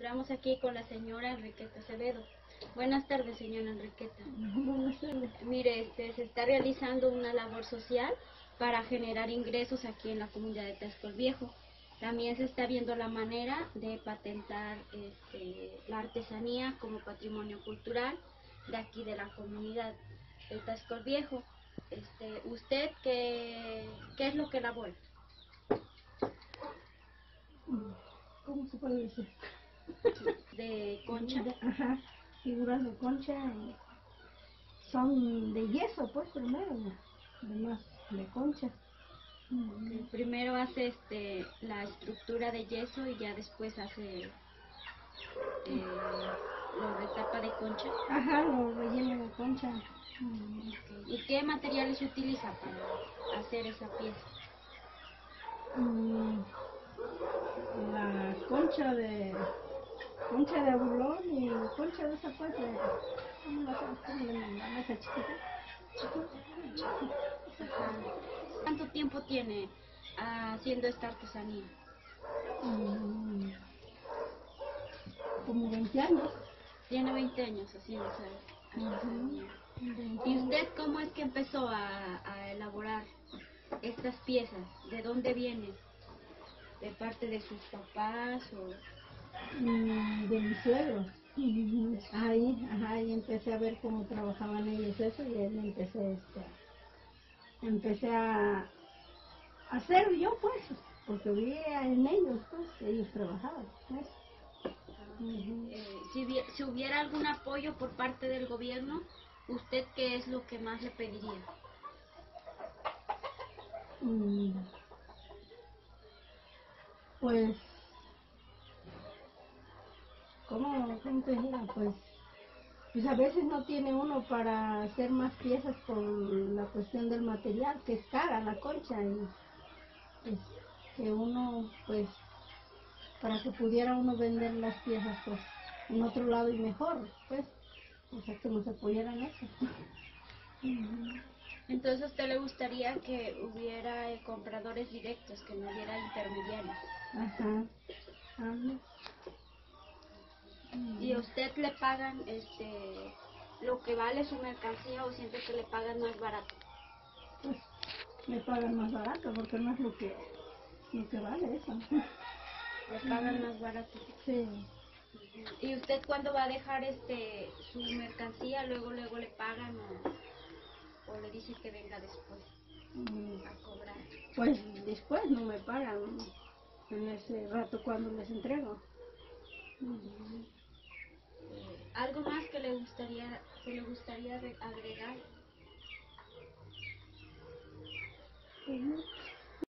encontramos aquí con la señora Enriqueta Acevedo. Buenas tardes, señora Enriqueta. Buenas tardes. Mire, se está realizando una labor social para generar ingresos aquí en la comunidad de Tasco Viejo. También se está viendo la manera de patentar la artesanía como patrimonio cultural de aquí de la comunidad de Tasco Viejo. ¿Usted qué es lo que elabora? ¿Cómo se puede decir? De concha. Ajá, figuras de concha y son de yeso, pues primero, además de concha. Que primero hace la estructura de yeso y ya después hace lo de tapa de concha. Ajá, lo relleno de concha. ¿Y qué materiales se utiliza para hacer esa pieza? La concha de abulón y concha de esa pues de, ¿cómo la mesa chiquita? Ajá. ¿Cuánto tiempo tiene haciendo esta artesanía? Como 20 años. Tiene 20 años haciendo esa artesanía. ¿Y usted cómo es que empezó a elaborar estas piezas? ¿De dónde vienen? ¿De parte de sus papás o...? De mis suegros. Ahí empecé a ver cómo trabajaban ellos eso y ahí empecé a hacer yo pues, porque veía en ellos pues, que ellos trabajaban pues. Si hubiera algún apoyo por parte del gobierno, ¿usted qué es lo que más le pediría? Pues, ¿cómo te diría? Pues a veces no tiene uno para hacer más piezas por la cuestión del material, que es cara la concha, y pues, que uno, pues, para que pudiera uno vender las piezas, pues, en otro lado y mejor, pues, o sea, que nos apoyaran eso. Entonces, ¿a usted le gustaría que hubiera compradores directos, que no hubiera intermediarios? Ajá. ¿Y a usted le pagan lo que vale su mercancía o siente que le pagan más barato? Pues me pagan más barato porque no es lo que vale eso. ¿Le pagan más barato? Sí. ¿Y usted cuándo va a dejar su mercancía? ¿Luego le pagan o le dice que venga después a cobrar? Pues después no me pagan en ese rato cuando les entrego. ¿Algo más que le gustaría agregar?